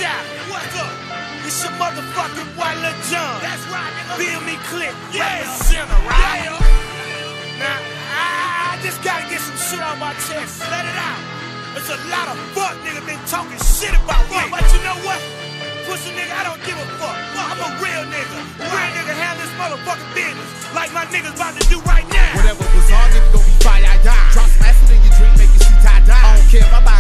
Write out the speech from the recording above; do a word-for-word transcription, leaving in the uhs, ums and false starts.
shout. What's up? It's your motherfucking boy Lil Jon. That's right, nigga. Feel me click. Yeah. Center, right? Yeah. Now, I, I just gotta get some shit on my chest. Let it out. There's a lot of fuck niggas been talking shit about me. But you know what? Pussy nigga, I don't give a fuck. I'm a real nigga. A real nigga handle this motherfucking business like my niggas about to do right now. Whatever was hard, nigga gon' be fire, I die. Drop some acid in your dream, make you see tie-dye. I don't care if I'm